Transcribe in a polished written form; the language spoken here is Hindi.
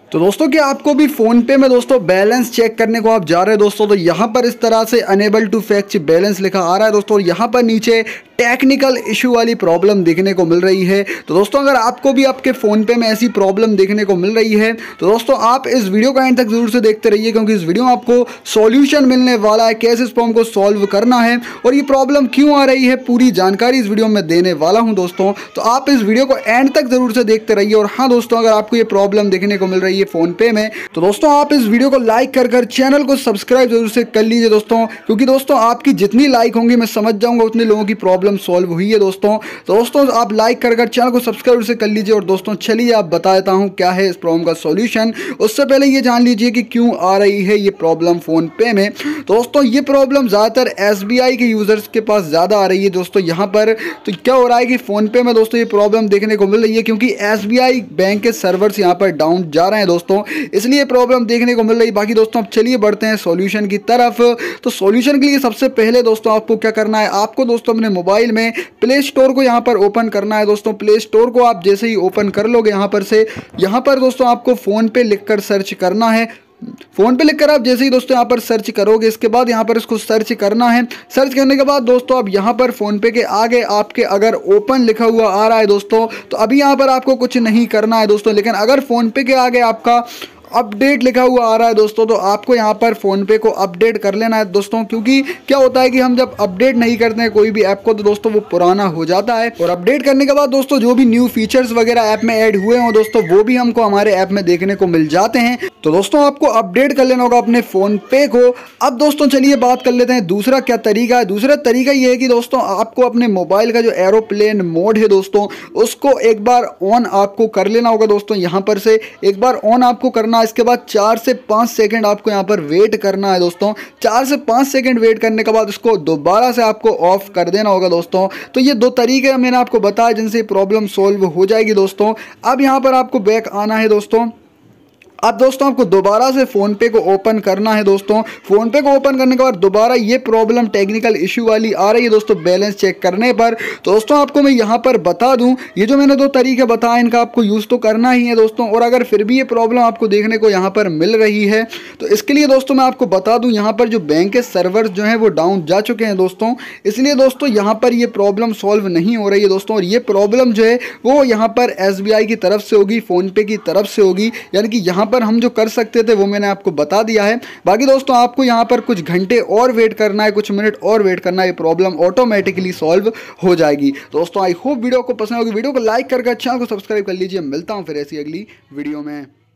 तो दोस्तों क्या आपको भी फ़ोन पे में दोस्तों बैलेंस चेक करने को आप जा रहे हैं दोस्तों, तो यहाँ पर इस तरह से अनेबल टू फैक्च बैलेंस लिखा आ रहा है दोस्तों, और यहाँ पर नीचे टेक्निकल इशू वाली प्रॉब्लम देखने को मिल रही है। तो दोस्तों अगर आपको भी आपके फ़ोन पे में ऐसी प्रॉब्लम देखने को मिल रही है तो दोस्तों आप इस वीडियो को एंड तक जरूर से देखते रहिए, क्योंकि इस वीडियो में आपको सॉल्यूशन मिलने वाला है, कैसे इस प्रॉब्लम को सॉल्व करना है और ये प्रॉब्लम क्यों आ रही है, पूरी जानकारी इस वीडियो में देने वाला हूँ दोस्तों। तो आप इस वीडियो को एंड तक जरूर से देखते रहिए। और हाँ दोस्तों, अगर आपको ये प्रॉब्लम देखने को मिल रही है फ़ोन पे में तो दोस्तों आप इस वीडियो को लाइक कर चैनल को सब्सक्राइब जरूर से कर लीजिए दोस्तों, क्योंकि दोस्तों आपकी जितनी लाइक होंगी मैं समझ जाऊंगा उतने लोगों की प्रॉब्लम सॉल्व हुई है दोस्तों। तो दोस्तों आप लाइक कर चैनल को सब्सक्राइब से कर लीजिए। और दोस्तों चलिए आप बता देता हूं क्या है इस प्रॉब्लम का सॉल्यूशन। उससे पहले ये जान लीजिए कि क्यों आ रही है ये प्रॉब्लम फ़ोन पे में। तो दोस्तों ये प्रॉब्लम ज़्यादातर SBI के यूज़र्स के पास ज़्यादा आ रही है दोस्तों यहाँ पर। तो क्या हो रहा है कि फ़ोन पे में दोस्तों ये प्रॉब्लम देखने को मिल रही है, क्योंकि SBI बैंक के सर्वर्स यहाँ पर डाउन जा रहे हैं दोस्तों, इसलिए प्रॉब्लम देखने को मिल रही है। बाकी दोस्तों अब चलिए बढ़ते हैं सॉल्यूशन की तरफ। तो सॉल्यूशन के लिए सबसे पहले दोस्तों आपको क्या करना है, आपको दोस्तों अपने मोबाइल में प्ले स्टोर को यहाँ पर ओपन करना है दोस्तों। प्ले स्टोर को आप जैसे ही ओपन कर लोगे यहाँ पर से, यहाँ पर दोस्तों आपको फ़ोन पे लिखकर सर्च करना है। फ़ोन पे लिखकर आप जैसे ही दोस्तों यहाँ पर सर्च करोगे, इसके बाद यहाँ पर इसको सर्च करना है। सर्च करने के बाद दोस्तों अब यहाँ पर फ़ोन पे के आगे आपके अगर ओपन लिखा हुआ आ रहा है दोस्तों, तो अभी यहाँ पर आपको कुछ नहीं करना है दोस्तों। लेकिन अगर फ़ोन पे के आगे आपका अपडेट लिखा हुआ आ रहा है दोस्तों, तो आपको यहाँ पर फ़ोन पे को अपडेट कर लेना है दोस्तों, क्योंकि क्या होता है कि हम जब अपडेट नहीं करते हैं कोई भी ऐप को तो दोस्तों वो पुराना हो जाता है। और अपडेट करने के बाद दोस्तों जो भी न्यू फीचर्स वगैरह ऐप में ऐड हुए हों दोस्तों, वो भी हमको हमारे ऐप में देखने को मिल जाते हैं। तो दोस्तों आपको अपडेट कर लेना होगा अपने फ़ोन पे को। अब दोस्तों चलिए बात कर लेते हैं दूसरा क्या तरीका है। दूसरा तरीका ये है कि दोस्तों आपको अपने मोबाइल का जो एरोप्लेन मोड है दोस्तों, उसको एक बार ऑन आपको कर लेना होगा दोस्तों। यहाँ पर से एक बार ऑन आपको करना, इसके बाद 4 से 5 सेकंड आपको यहाँ पर वेट करना है दोस्तों। 4 से 5 सेकंड वेट करने के बाद इसको दोबारा से आपको ऑफ कर देना होगा दोस्तों। तो ये दो तरीके मैंने आपको बताया जिनसे प्रॉब्लम सॉल्व हो जाएगी दोस्तों। अब यहाँ पर आपको बैक आना है दोस्तों। अब दोस्तों आपको दोबारा से फ़ोन पे को ओपन करना है दोस्तों। फ़ोन पे को ओपन करने के बाद दोबारा ये प्रॉब्लम टेक्निकल इशू वाली आ रही है दोस्तों बैलेंस चेक करने पर। तो दोस्तों आपको मैं यहाँ पर बता दूँ, ये जो मैंने दो तरीके बताए इनका आपको यूज़ तो करना ही है दोस्तों। और अगर फिर भी ये प्रॉब्लम आपको देखने को यहाँ पर मिल रही है तो इसके लिए दोस्तों मैं आपको बता दूँ, यहाँ पर जो बैंक के सर्वर्स जो हैं वो डाउन जा चुके हैं दोस्तों, इसलिए दोस्तों यहाँ पर ये प्रॉब्लम सॉल्व नहीं हो रही है दोस्तों। और ये प्रॉब्लम जो है वो यहाँ पर SBI की तरफ से होगी, फ़ोनपे की तरफ से होगी, यानी कि यहाँ पर हम जो कर सकते थे वो मैंने आपको बता दिया है। बाकी दोस्तों आपको यहाँ पर कुछ घंटे और वेट करना है, कुछ मिनट और वेट करना है, ये प्रॉब्लम ऑटोमेटिकली सॉल्व हो जाएगी दोस्तों। आई होप वीडियो को पसंद होगी। वीडियो को लाइक करके चैनल को सब्सक्राइब कर लीजिए। मिलता हूँ फिर ऐसी अगली वीडियो में।